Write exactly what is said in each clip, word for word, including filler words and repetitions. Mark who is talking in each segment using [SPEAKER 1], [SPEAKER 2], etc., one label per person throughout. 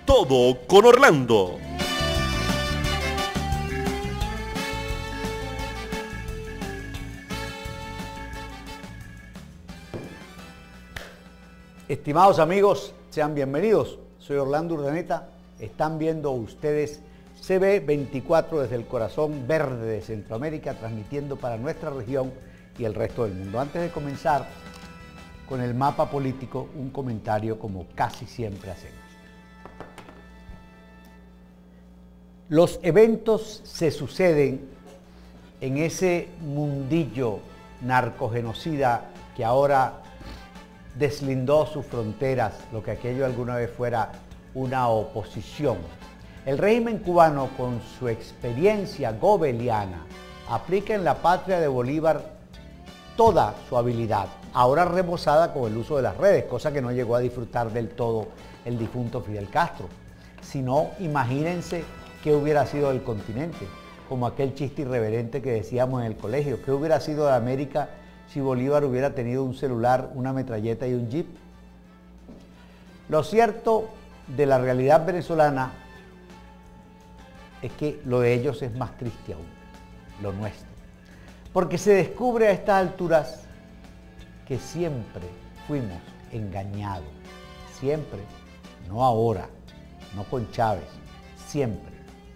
[SPEAKER 1] Todo con Orlando.
[SPEAKER 2] Estimados amigos, sean bienvenidos. Soy Orlando Urdaneta. Están viendo ustedes C B veinticuatro desde el corazón verde de Centroamérica, transmitiendo para nuestra región y el resto del mundo. Antes de comenzar con el mapa político, un comentario como casi siempre hacemos. Los eventos se suceden en ese mundillo narcogenocida que ahora deslindó sus fronteras, lo que aquello alguna vez fuera una oposición. El régimen cubano, con su experiencia gobeliana, aplica en la patria de Bolívar toda su habilidad, ahora rebosada con el uso de las redes, cosa que no llegó a disfrutar del todo el difunto Fidel Castro. Si no, imagínense qué hubiera sido del continente, como aquel chiste irreverente que decíamos en el colegio, qué hubiera sido de América si Bolívar hubiera tenido un celular, una metralleta y un jeep. Lo cierto de la realidad venezolana es que lo de ellos es más triste aún, lo nuestro. Porque se descubre a estas alturas que siempre fuimos engañados, siempre, no ahora, no con Chávez, siempre.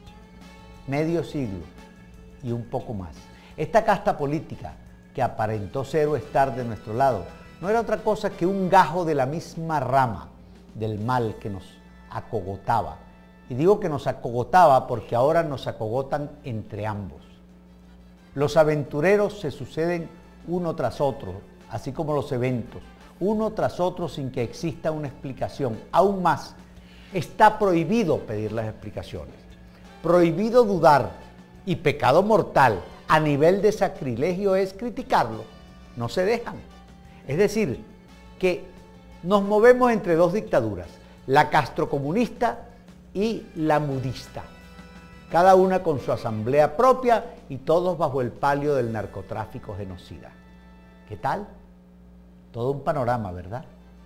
[SPEAKER 2] Medio siglo y un poco más. Esta casta política que aparentó ser o estar de nuestro lado, no era otra cosa que un gajo de la misma rama del mal que nos acogotaba. Y digo que nos acogotaba porque ahora nos acogotan entre ambos. Los aventureros se suceden uno tras otro, así como los eventos, uno tras otro sin que exista una explicación. Aún más, está prohibido pedir las explicaciones, prohibido dudar, y pecado mortal a nivel de sacrilegio es criticarlo. No se dejan. Es decir, que nos movemos entre dos dictaduras, la castrocomunista y la mudista, cada una con su asamblea propia y todos bajo el palio del narcotráfico genocida. ¿Qué tal? Todo un panorama, ¿verdad?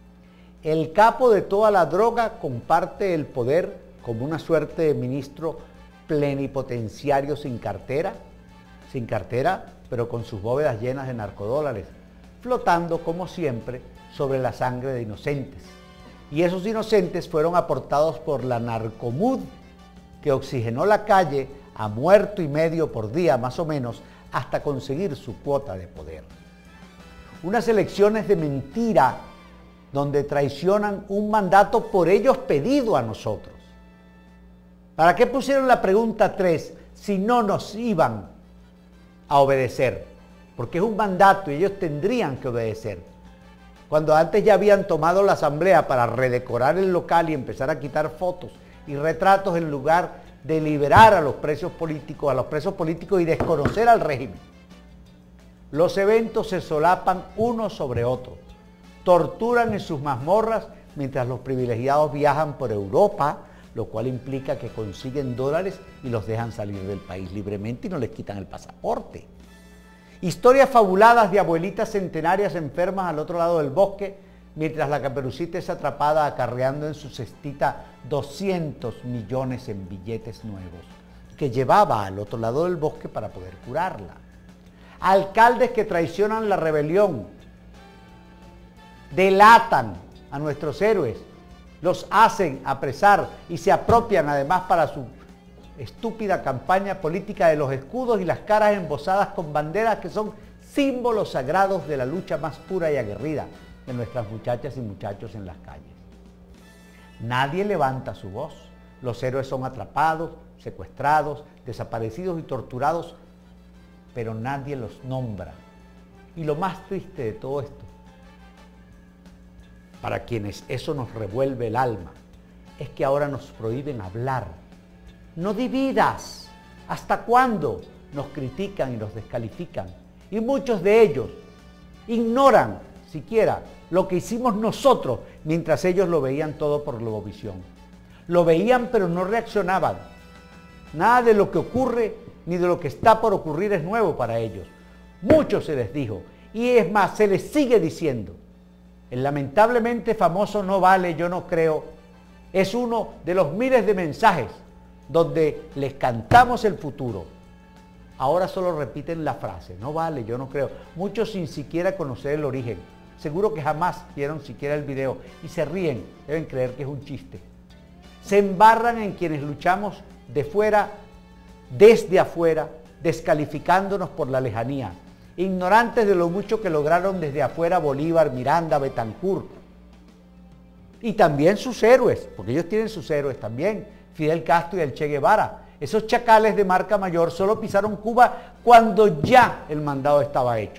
[SPEAKER 2] El capo de toda la droga comparte el poder como una suerte de ministro plenipotenciario sin cartera, sin cartera, pero con sus bóvedas llenas de narcodólares, flotando como siempre sobre la sangre de inocentes. Y esos inocentes fueron aportados por la narcomud, que oxigenó la calle a muerto y medio por día más o menos hasta conseguir su cuota de poder. Unas elecciones de mentira donde traicionan un mandato por ellos pedido a nosotros. ¿Para qué pusieron la pregunta tres si no nos iban a obedecer? Porque es un mandato y ellos tendrían que obedecer. Cuando antes ya habían tomado la asamblea para redecorar el local y empezar a quitar fotos y retratos en lugar de liberar a los presos políticos, a los presos políticos y desconocer al régimen. Los eventos se solapan uno sobre otro, torturan en sus mazmorras mientras los privilegiados viajan por Europa, lo cual implica que consiguen dólares y los dejan salir del país libremente y no les quitan el pasaporte. Historias fabuladas de abuelitas centenarias enfermas al otro lado del bosque, mientras la Caperucita es atrapada acarreando en su cestita doscientos millones en billetes nuevos, que llevaba al otro lado del bosque para poder curarla. Alcaldes que traicionan la rebelión, delatan a nuestros héroes, los hacen apresar y se apropian además para su estúpida campaña política de los escudos y las caras embosadas con banderas que son símbolos sagrados de la lucha más pura y aguerrida de nuestras muchachas y muchachos en las calles. Nadie levanta su voz. Los héroes son atrapados, secuestrados, desaparecidos y torturados, pero nadie los nombra. Y lo más triste de todo esto, para quienes eso nos revuelve el alma, es que ahora nos prohíben hablar. No dividas. ¿Hasta cuándo? Nos critican y nos descalifican. Y muchos de ellos ignoran siquiera lo que hicimos nosotros mientras ellos lo veían todo por Globovisión. Lo veían pero no reaccionaban. Nada de lo que ocurre ni de lo que está por ocurrir es nuevo para ellos. Mucho se les dijo y es más, se les sigue diciendo. El lamentablemente famoso no vale, yo no creo, Es uno de los miles de mensajes donde les cantamos el futuro. Ahora solo repiten la frase, no vale, yo no creo. Muchos sin siquiera conocer el origen. Seguro que jamás vieron siquiera el video y se ríen, deben creer que es un chiste. Se embarran en quienes luchamos de fuera, desde afuera, descalificándonos por la lejanía, ignorantes de lo mucho que lograron desde afuera Bolívar, Miranda, Betancourt. Y también sus héroes, porque ellos tienen sus héroes también, Fidel Castro y el Che Guevara. Esos chacales de marca mayor solo pisaron Cuba cuando ya el mandado estaba hecho.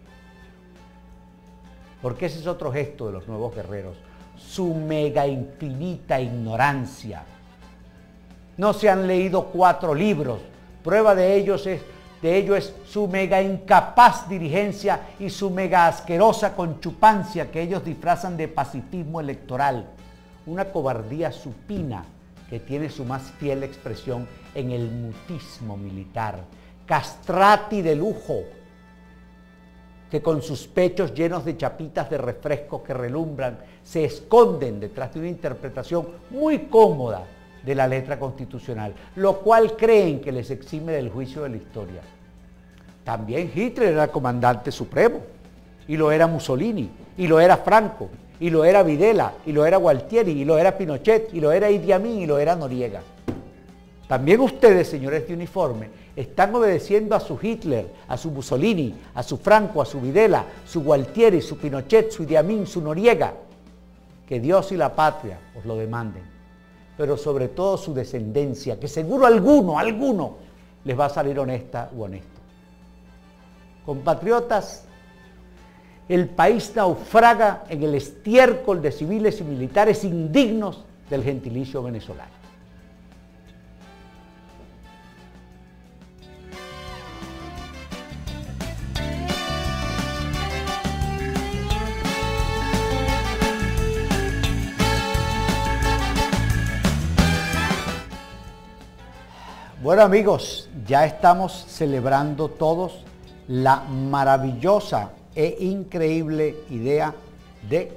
[SPEAKER 2] Porque ese es otro gesto de los nuevos guerreros, su mega infinita ignorancia. No se han leído cuatro libros, prueba de ellos es, de ello es su mega incapaz dirigencia y su mega asquerosa conchupancia que ellos disfrazan de pacifismo electoral, una cobardía supina que tiene su más fiel expresión en el mutismo militar, castrati de lujo, que con sus pechos llenos de chapitas de refrescos que relumbran, se esconden detrás de una interpretación muy cómoda de la letra constitucional, lo cual creen que les exime del juicio de la historia. También Hitler era comandante supremo, y lo era Mussolini, y lo era Franco, y lo era Videla, y lo era Gualtieri, y lo era Pinochet, y lo era Idi Amin, y lo era Noriega. También ustedes, señores de uniforme, están obedeciendo a su Hitler, a su Mussolini, a su Franco, a su Videla, su Gualtieri, su Pinochet, su Idi Amin, su Noriega. Que Dios y la patria os lo demanden. Pero sobre todo su descendencia, que seguro alguno, alguno, les va a salir honesta u honesto. Compatriotas, el país naufraga en el estiércol de civiles y militares indignos del gentilicio venezolano. Bueno amigos, ya estamos celebrando todos la maravillosa e increíble idea de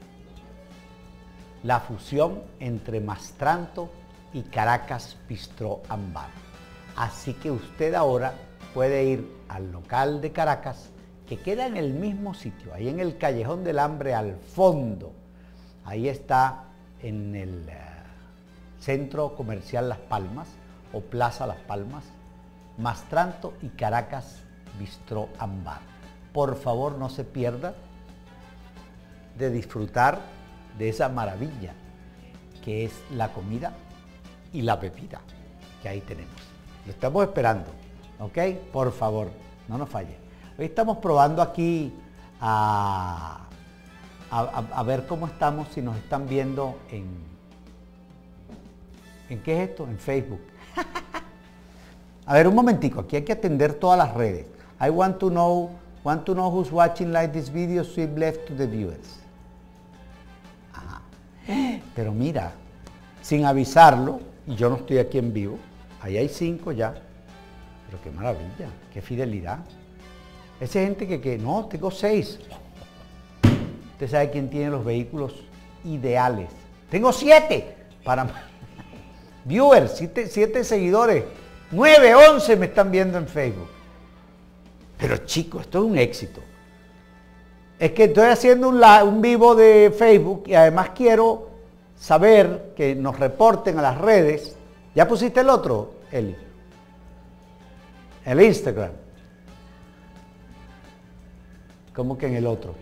[SPEAKER 2] la fusión entre Mastranto y Caracas Bistró and Bar. Así que usted ahora puede ir al local de Caracas, que queda en el mismo sitio, ahí en el Callejón del Hambre al fondo. Ahí está en el uh, Centro Comercial Las Palmas, o Plaza Las Palmas, Mastranto y Caracas Bistró and Bar. Por favor, no se pierda de disfrutar de esa maravilla que es la comida y la bebida que ahí tenemos. Lo estamos esperando, ¿ok? Por favor, no nos falle. Hoy estamos probando aquí a, a, a ver cómo estamos, si nos están viendo en... ¿En qué es esto? En Facebook. A ver, un momentico, aquí hay que atender todas las redes. I want to know, want to know who's watching like this video, swipe left to the viewers. Ajá. Pero mira, sin avisarlo, y yo no estoy aquí en vivo, ahí hay cinco ya. Pero qué maravilla, qué fidelidad. Esa gente que, que no, tengo seis. Usted sabe quién tiene los vehículos ideales. Tengo siete para viewers, siete, siete seguidores. nueve, once me están viendo en Facebook. Pero chicos, esto es un éxito. Es que estoy haciendo un, live, un vivo de Facebook y además quiero saber que nos reporten a las redes. ¿Ya pusiste el otro, Eli? El Instagram. ¿Cómo que en el otro?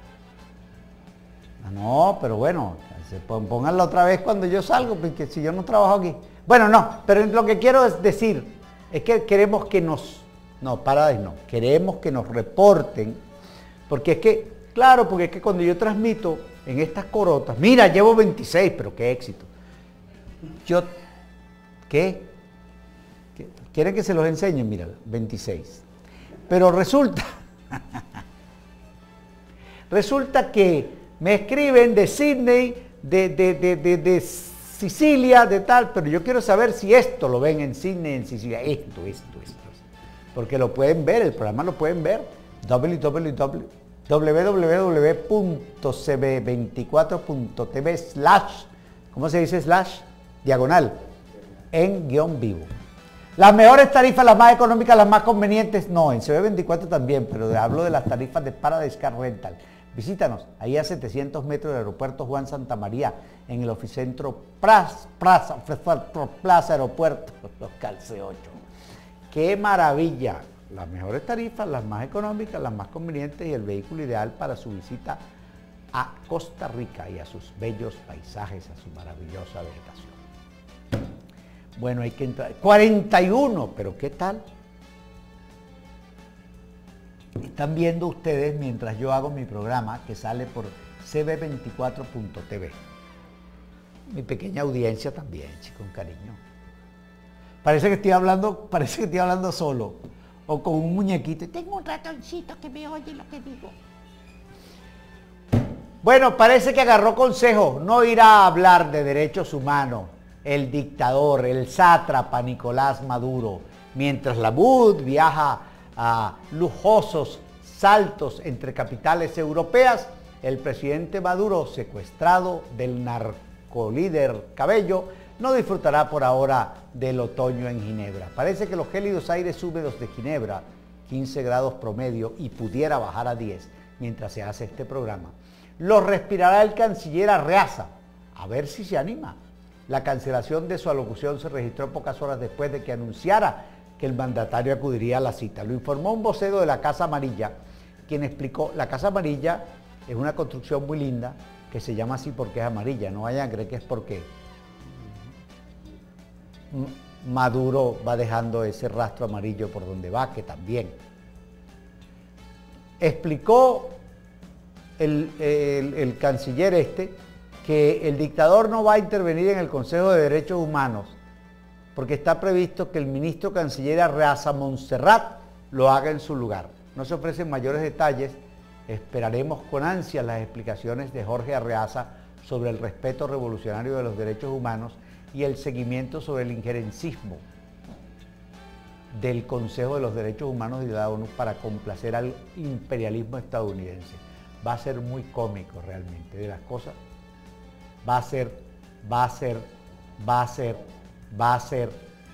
[SPEAKER 2] No, pero bueno, pónganlo otra vez cuando yo salgo, porque si yo no trabajo aquí. Bueno, no, pero lo que quiero es decir, es que queremos que nos, no, para no, queremos que nos reporten, porque es que, claro, porque es que cuando yo transmito en estas corotas, mira, llevo veintiséis, pero qué éxito. Yo, ¿qué? ¿Qué? ¿Quieren que se los enseñe? Mira, veintiséis. Pero resulta, resulta que me escriben de Sydney, de, de, de, de, de Sicilia, de tal, pero yo quiero saber si esto lo ven en Sydney, en Sicilia, esto, esto, esto, esto. Porque lo pueden ver, el programa lo pueden ver, w w w punto c b veinticuatro punto t v slash ¿cómo se dice slash? Diagonal, en guión vivo. Las mejores tarifas, las más económicas, las más convenientes, no, en C B veinticuatro también, pero hablo de las tarifas de Paradise Car Rental. Visítanos, ahí a setecientos metros del aeropuerto Juan Santa María, en el oficentro Plaza, Plaza, Plaza Aeropuerto, los Calce ocho. ¡Qué maravilla! Las mejores tarifas, las más económicas, las más convenientes y el vehículo ideal para su visita a Costa Rica y a sus bellos paisajes, a su maravillosa vegetación. Bueno, hay que entrar. cuarenta y uno, pero ¿qué tal? Están viendo ustedes mientras yo hago mi programa que sale por C B veinticuatro punto T V. Mi pequeña audiencia también, chico, con cariño. Parece que estoy hablando, parece que estoy hablando solo o con un muñequito. Y tengo un ratoncito que me oye lo que digo. Bueno, parece que agarró consejo. No irá a hablar de derechos humanos el dictador, el sátrapa Nicolás Maduro, mientras la M U D viaja a lujosos saltos entre capitales europeas. El presidente Maduro, secuestrado del narcolíder Cabello, no disfrutará por ahora del otoño en Ginebra. Parece que los gélidos aires húmedos de Ginebra, quince grados promedio, y pudiera bajar a diez mientras se hace este programa, los respirará el canciller Arreaza, a ver si se anima. La cancelación de su alocución se registró pocas horas después de que anunciara que el mandatario acudiría a la cita. Lo informó un vocero de la Casa Amarilla, quien explicó: la Casa Amarilla es una construcción muy linda, que se llama así porque es amarilla, no vayan a creer que es porque Maduro va dejando ese rastro amarillo por donde va, que también. Explicó el, el, el canciller este que el dictador no va a intervenir en el Consejo de Derechos Humanos porque está previsto que el ministro canciller Arreaza Montserrat lo haga en su lugar. No se ofrecen mayores detalles. Esperaremos con ansia las explicaciones de Jorge Arreaza sobre el respeto revolucionario de los derechos humanos y el seguimiento sobre el injerencismo del Consejo de los Derechos Humanos de la ONU para complacer al imperialismo estadounidense. Va a ser muy cómico realmente, de las cosas. Va a ser, va a ser, va a ser, va a ser,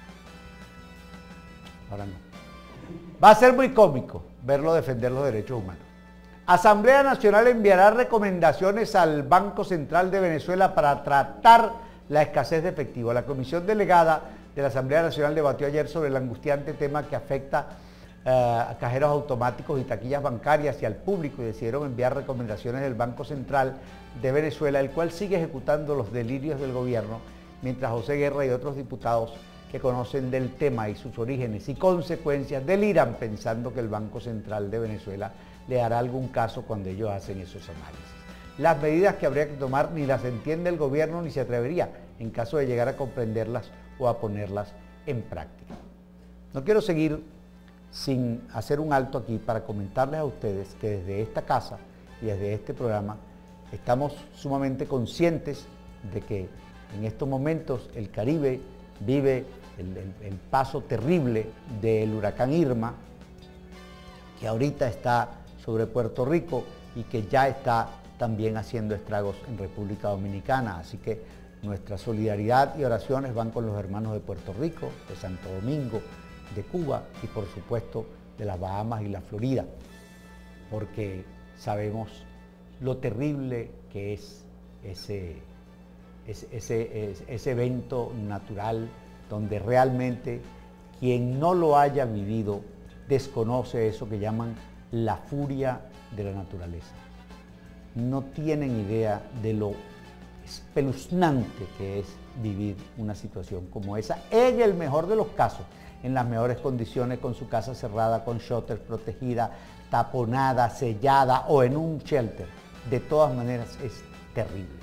[SPEAKER 2] ahora no. Va a ser muy cómico verlo defender los derechos humanos. Asamblea Nacional enviará recomendaciones al Banco Central de Venezuela para tratar la escasez de efectivo. La comisión delegada de la Asamblea Nacional debatió ayer sobre el angustiante tema que afecta uh, a cajeros automáticos y taquillas bancarias y al público, y decidieron enviar recomendaciones del Banco Central de Venezuela, el cual sigue ejecutando los delirios del gobierno, mientras José Guerra y otros diputados que conocen del tema y sus orígenes y consecuencias deliran pensando que el Banco Central de Venezuela le hará algún caso cuando ellos hacen esos análisis. Las medidas que habría que tomar ni las entiende el gobierno ni se atrevería en caso de llegar a comprenderlas o a ponerlas en práctica. No quiero seguir sin hacer un alto aquí para comentarles a ustedes que desde esta casa y desde este programa estamos sumamente conscientes de que en estos momentos el Caribe vive el, el, el paso terrible del huracán Irma, que ahorita está sobre Puerto Rico y que ya está también haciendo estragos en República Dominicana. Así que nuestra solidaridad y oraciones van con los hermanos de Puerto Rico, de Santo Domingo, de Cuba y por supuesto de las Bahamas y la Florida, porque sabemos lo terrible que es ese, ese, ese, ese evento natural donde realmente quien no lo haya vivido desconoce eso que llaman la furia de la naturaleza. No tienen idea de lo espeluznante que es vivir una situación como esa, en el mejor de los casos, en las mejores condiciones, con su casa cerrada, con shutters protegida, taponada, sellada o en un shelter. De todas maneras es terrible.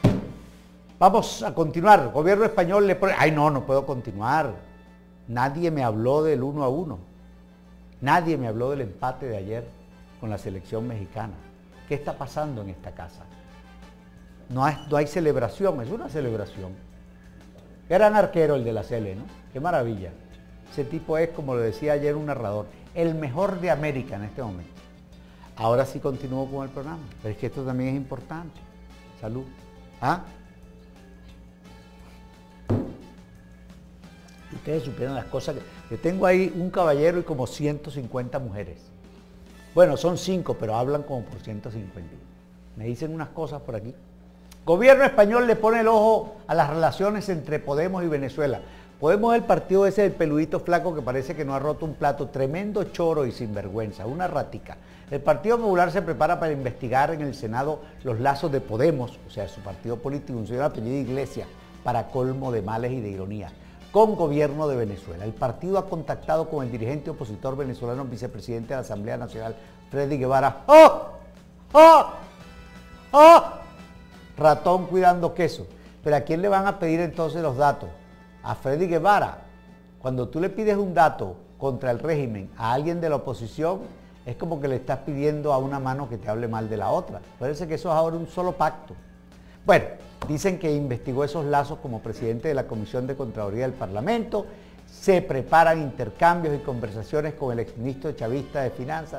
[SPEAKER 2] Vamos a continuar. El gobierno español le pone... Ay, no, no puedo continuar. Nadie me habló del uno a uno. Nadie me habló del empate de ayer con la selección mexicana. ¿Qué está pasando en esta casa? No hay, no hay celebración, es una celebración. Gran arquero el de la Cele, ¿no? Qué maravilla. Ese tipo es, como lo decía ayer un narrador, el mejor de América en este momento. Ahora sí continúo con el programa, pero es que esto también es importante. Salud. ¿Ah? Ustedes supieran las cosas que... Yo tengo ahí un caballero y como ciento cincuenta mujeres. Bueno, son cinco, pero hablan como por ciento cincuenta. Me dicen unas cosas por aquí. Gobierno español le pone el ojo a las relaciones entre Podemos y Venezuela. Podemos es el partido ese del peludito flaco que parece que no ha roto un plato, tremendo choro y sinvergüenza, una ratica. El Partido Popular se prepara para investigar en el Senado los lazos de Podemos, o sea, su partido político, un señor apellido Iglesias, para colmo de males y de ironía, con gobierno de Venezuela. El partido ha contactado con el dirigente opositor venezolano, vicepresidente de la Asamblea Nacional, Freddy Guevara. ¡Oh! ¡Oh! ¡Oh! Ratón cuidando queso. Pero ¿a quién le van a pedir entonces los datos? A Freddy Guevara. Cuando tú le pides un dato contra el régimen a alguien de la oposición, es como que le estás pidiendo a una mano que te hable mal de la otra. Parece que eso es ahora un solo pacto. Bueno, dicen que investigó esos lazos como presidente de la Comisión de Contraloría del Parlamento. Se preparan intercambios y conversaciones con el exministro chavista de Finanzas,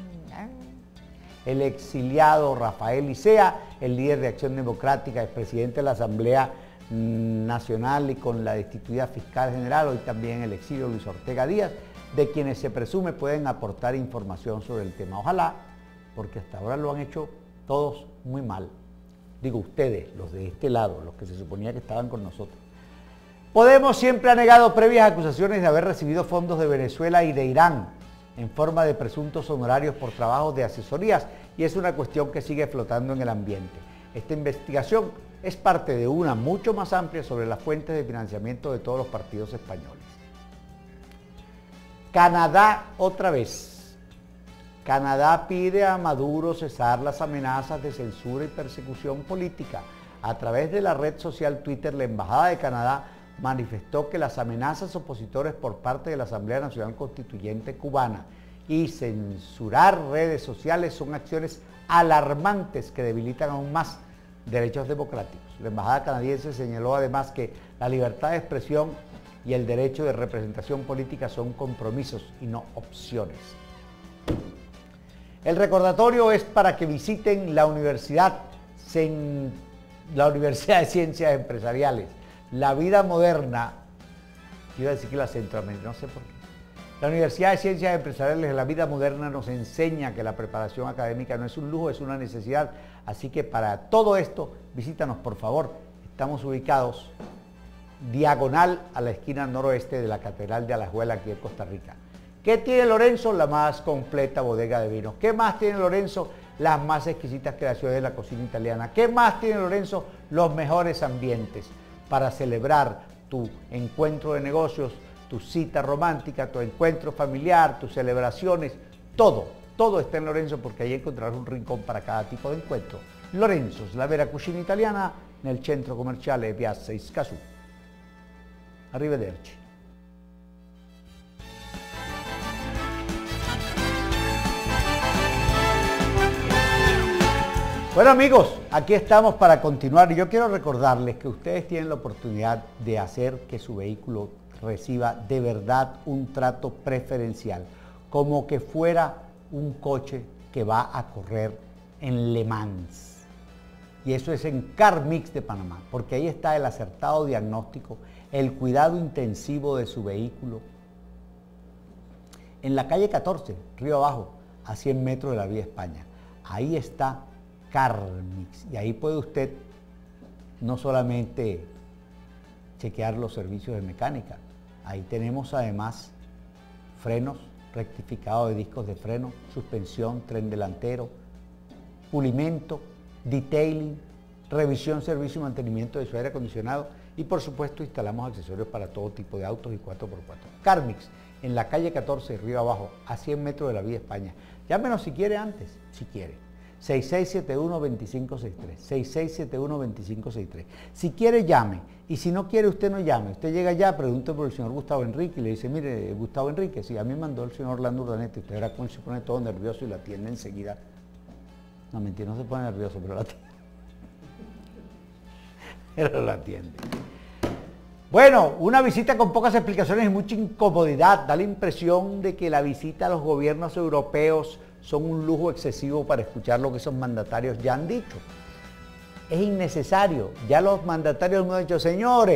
[SPEAKER 2] el exiliado Rafael Licea, el líder de Acción Democrática, el presidente de la Asamblea Nacional y con la destituida fiscal general, hoy también el exilio Luis Ortega Díaz, de quienes se presume pueden aportar información sobre el tema. Ojalá, porque hasta ahora lo han hecho todos muy mal. Digo ustedes, los de este lado, los que se suponía que estaban con nosotros. Podemos siempre ha negado previas acusaciones de haber recibido fondos de Venezuela y de Irán en forma de presuntos honorarios por trabajos de asesorías, y es una cuestión que sigue flotando en el ambiente. Esta investigación es parte de una mucho más amplia sobre las fuentes de financiamiento de todos los partidos españoles. Canadá otra vez. Canadá pide a Maduro cesar las amenazas de censura y persecución política. A través de la red social Twitter, la Embajada de Canadá manifestó que las amenazas opositores por parte de la Asamblea Nacional Constituyente cubana y censurar redes sociales son acciones alarmantes que debilitan aún más derechos democráticos. La Embajada canadiense señaló además que la libertad de expresión y el derecho de representación política son compromisos y no opciones. El recordatorio es para que visiten la Universidad, la Universidad de Ciencias Empresariales. La vida moderna, iba a decir que la Centroamérica, no sé por qué. La Universidad de Ciencias Empresariales de la vida moderna nos enseña que la preparación académica no es un lujo, es una necesidad. Así que para todo esto, visítanos por favor. Estamos ubicados diagonal a la esquina noroeste de la Catedral de Alajuela, aquí en Costa Rica. ¿Qué tiene Lorenzo? La más completa bodega de vinos. ¿Qué más tiene Lorenzo? Las más exquisitas creaciones de la cocina italiana. ¿Qué más tiene Lorenzo? Los mejores ambientes para celebrar tu encuentro de negocios, tu cita romántica, tu encuentro familiar, tus celebraciones, todo, todo está en Lorenzo, porque ahí encontrarás un rincón para cada tipo de encuentro. Lorenzo's, la vera cucina italiana, nel centro commerciale Piazza Escazú. Arrivederci. Bueno amigos, aquí estamos para continuar y yo quiero recordarles que ustedes tienen la oportunidad de hacer que su vehículo reciba de verdad un trato preferencial, como que fuera un coche que va a correr en Le Mans. Y eso es en CarMix de Panamá, porque ahí está el acertado diagnóstico, el cuidado intensivo de su vehículo. En la calle catorce, Río Abajo, a cien metros de la Vía España, ahí está CarMix, y ahí puede usted no solamente chequear los servicios de mecánica, ahí tenemos además frenos, rectificado de discos de freno, suspensión, tren delantero, pulimento, detailing, revisión, servicio y mantenimiento de su aire acondicionado y por supuesto instalamos accesorios para todo tipo de autos y cuatro por cuatro. CarMix, en la calle catorce, Río Abajo, a cien metros de la Vía España. Llámenos si quiere antes, si quiere. seis seis siete uno, dos cinco seis tres, seis seis siete uno, dos cinco seis tres. Si quiere, llame, y si no quiere, usted no llame. Usted llega allá, pregunte por el señor Gustavo Enrique y le dice, mire, Gustavo Enrique, sí, a mí me mandó el señor Orlando Urdaneta, y usted verá cómo él se pone todo nervioso y la atiende enseguida. No, mentira, no se pone nervioso, pero la atiende. Pero la atiende. Bueno, una visita con pocas explicaciones y mucha incomodidad. Da la impresión de que la visita a los gobiernos europeos son un lujo excesivo para escuchar lo que esos mandatarios ya han dicho. Es innecesario. Ya los mandatarios nos han dicho, señores,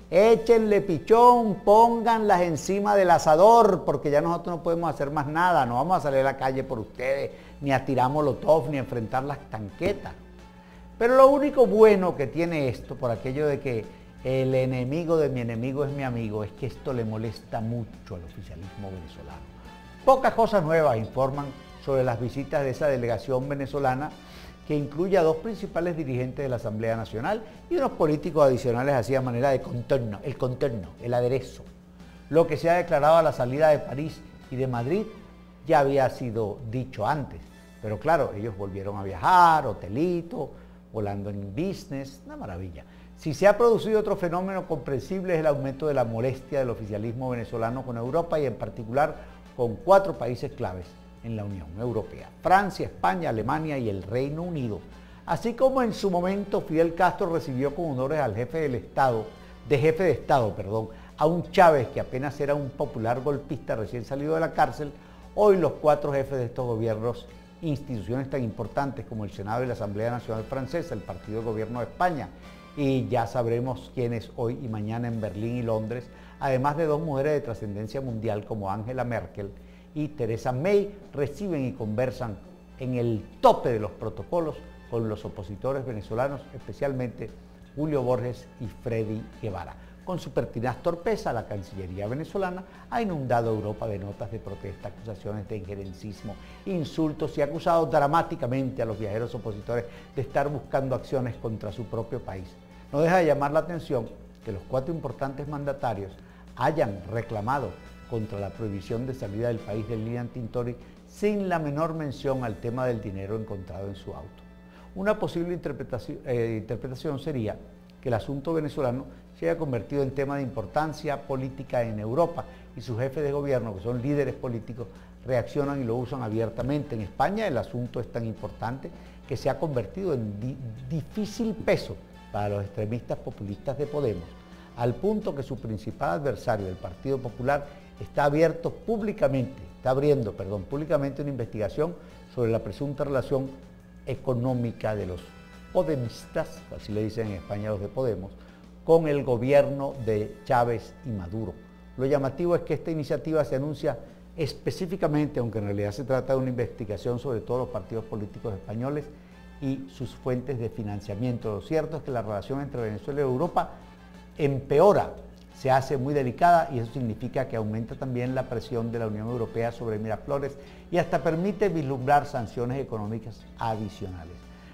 [SPEAKER 2] échenle pichón, pónganlas encima del asador, porque ya nosotros no podemos hacer más nada, no vamos a salir a la calle por ustedes, ni a tirar molotov, ni a enfrentar las tanquetas. Pero lo único bueno que tiene esto, por aquello de que el enemigo de mi enemigo es mi amigo, es que esto le molesta mucho al oficialismo venezolano. Pocas cosas nuevas informan sobre las visitas de esa delegación venezolana, que incluye a dos principales dirigentes de la Asamblea Nacional y unos políticos adicionales así a manera de contorno, el contorno, el aderezo. Lo que se ha declarado a la salida de París y de Madrid ya había sido dicho antes, pero claro, ellos volvieron a viajar, hotelito, volando en business, una maravilla. Si se ha producido otro fenómeno comprensible es el aumento de la molestia del oficialismo venezolano con Europa y en particular con cuatro países claves en la Unión Europea: Francia, España, Alemania y el Reino Unido. Así como en su momento Fidel Castro recibió con honores al jefe del Estado, de jefe de Estado, perdón, a un Chávez que apenas era un popular golpista recién salido de la cárcel, hoy los cuatro jefes de estos gobiernos, instituciones tan importantes como el Senado y la Asamblea Nacional Francesa, el Partido de Gobierno de España, y ya sabremos quiénes hoy y mañana en Berlín y Londres, además de dos mujeres de trascendencia mundial como Angela Merkel y Theresa May, reciben y conversan en el tope de los protocolos con los opositores venezolanos, especialmente Julio Borges y Freddy Guevara. Con su pertinaz torpeza, la Cancillería venezolana ha inundado Europa de notas de protesta, acusaciones de injerencismo, insultos y ha acusado dramáticamente a los viajeros opositores de estar buscando acciones contra su propio país. No deja de llamar la atención que los cuatro importantes mandatarios hayan reclamado contra la prohibición de salida del país de Lilian Tintori sin la menor mención al tema del dinero encontrado en su auto. Una posible interpretación, eh, interpretación sería que el asunto venezolano se haya convertido en tema de importancia política en Europa y sus jefes de gobierno, que son líderes políticos, reaccionan y lo usan abiertamente. En España el asunto es tan importante que se ha convertido en di difícil peso para los extremistas populistas de Podemos, al punto que su principal adversario, el Partido Popular, está abierto públicamente, está abriendo, perdón, públicamente una investigación sobre la presunta relación económica de los podemistas, así le dicen en España los de Podemos, con el gobierno de Chávez y Maduro. Lo llamativo es que esta iniciativa se anuncia específicamente, aunque en realidad se trata de una investigación sobre todos los partidos políticos españoles y sus fuentes de financiamiento. Lo cierto es que la relación entre Venezuela y Europa empeora, se hace muy delicada y eso significa que aumenta también la presión de la Unión Europea sobre Miraflores y hasta permite vislumbrar sanciones económicas adicionales.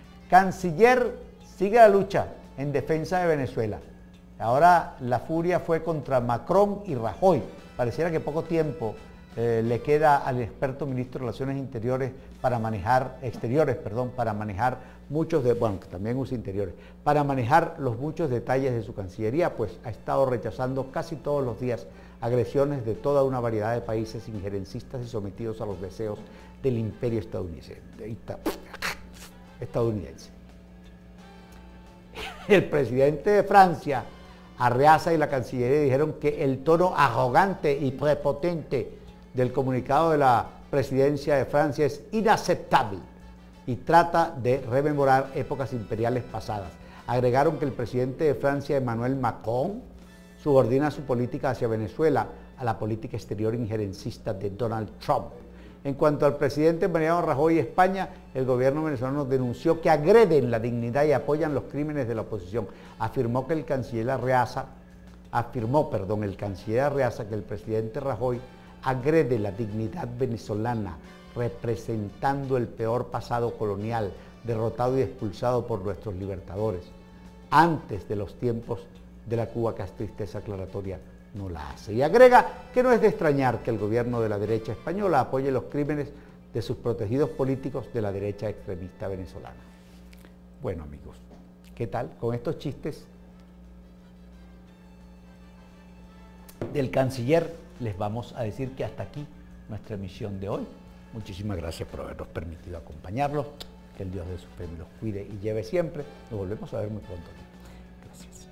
[SPEAKER 2] Canciller sigue la lucha en defensa de Venezuela. Ahora la furia fue contra Macron y Rajoy. Pareciera que poco tiempo eh, le queda al experto ministro de Relaciones Interiores para manejar, exteriores, perdón, para manejar muchos de, bueno, que también usa interiores, para manejar los muchos detalles de su Cancillería, pues ha estado rechazando casi todos los días agresiones de toda una variedad de países injerencistas y sometidos a los deseos del imperio estadounidense. estadounidense. El presidente de Francia, Arreaza, y la Cancillería dijeron que el tono arrogante y prepotente del comunicado de la presidencia de Francia es inaceptable y trata de rememorar épocas imperiales pasadas. Agregaron que el presidente de Francia, Emmanuel Macron, subordina su política hacia Venezuela a la política exterior injerencista de Donald Trump. En cuanto al presidente Mariano Rajoy y España, el gobierno venezolano denunció que agreden la dignidad y apoyan los crímenes de la oposición. Afirmó que el canciller Arreaza, afirmó, perdón, el canciller Arreaza que el presidente Rajoy agrede la dignidad venezolana, representando el peor pasado colonial, derrotado y expulsado por nuestros libertadores. Antes de los tiempos de la Cuba castrista, esa aclaratoria no la hace. Y agrega que no es de extrañar que el gobierno de la derecha española apoye los crímenes de sus protegidos políticos de la derecha extremista venezolana. Bueno, amigos, ¿qué tal? Con estos chistes del canciller les vamos a decir que hasta aquí nuestra emisión de hoy. Muchísimas gracias por habernos permitido acompañarlos. Que el Dios de su fe los cuide y lleve siempre. Nos volvemos a ver muy pronto. Gracias.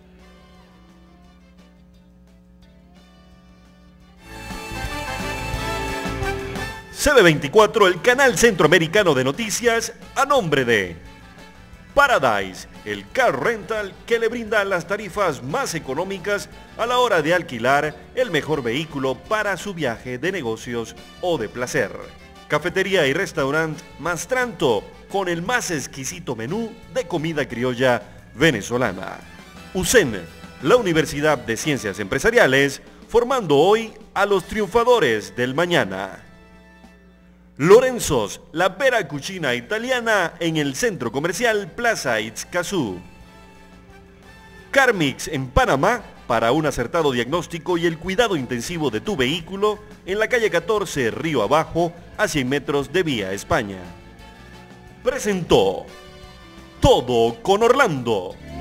[SPEAKER 1] C B veinticuatro, el canal centroamericano de noticias, a nombre de Paradise, el car rental que le brinda las tarifas más económicas a la hora de alquilar el mejor vehículo para su viaje de negocios o de placer. Cafetería y restaurante Mastranto, con el más exquisito menú de comida criolla venezolana. U S E N, la Universidad de Ciencias Empresariales, formando hoy a los triunfadores del mañana. Lorenzos, la vera cucina italiana en el centro comercial Plaza Itzcazú. Carmix en Panamá, para un acertado diagnóstico y el cuidado intensivo de tu vehículo, en la calle catorce, Río Abajo, a cien metros de Vía España. Presentó Todo con Orlando.